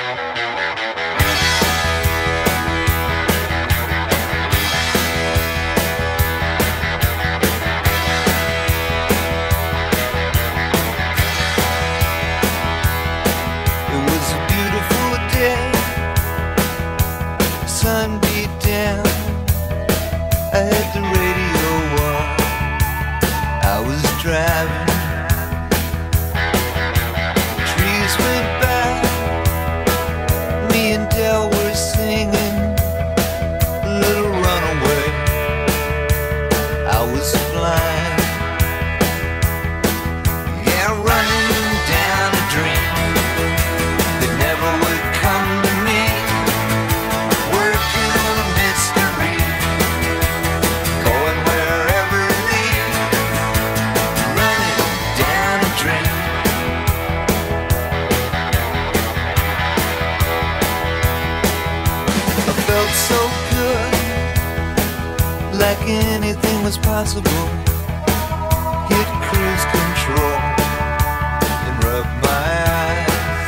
Sun beat down, I had the radio on, I was driving, trees went by, me and Del were singing a little runaway, I was flying, yeah, running down a dream that never would come to me. Felt so good, like anything was possible. Hit cruise control and rub my eyes.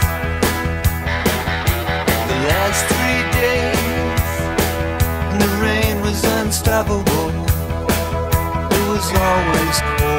The last 3 days, and the rain was unstoppable. It was always cold.